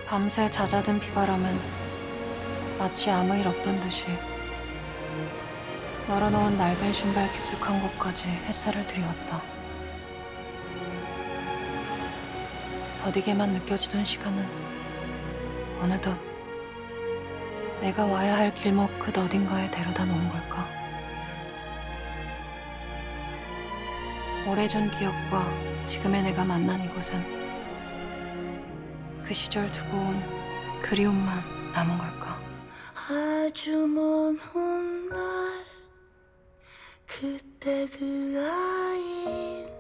밤새 잦아든 비바람은 마치 아무 일 없던 듯이 널어놓은 낡은 신발 깊숙한 곳까지 햇살을 들이웠다. 더디게만 느껴지던 시간은 어느덧 내가 와야 할 길목 끝 어딘가에 데려다 놓은 걸까? 오래전 기억과 지금의 내가 만난 이곳은 그 시절 두고 온 그리움만 남은 걸까? 아주 먼 훗날 그때 그 아이는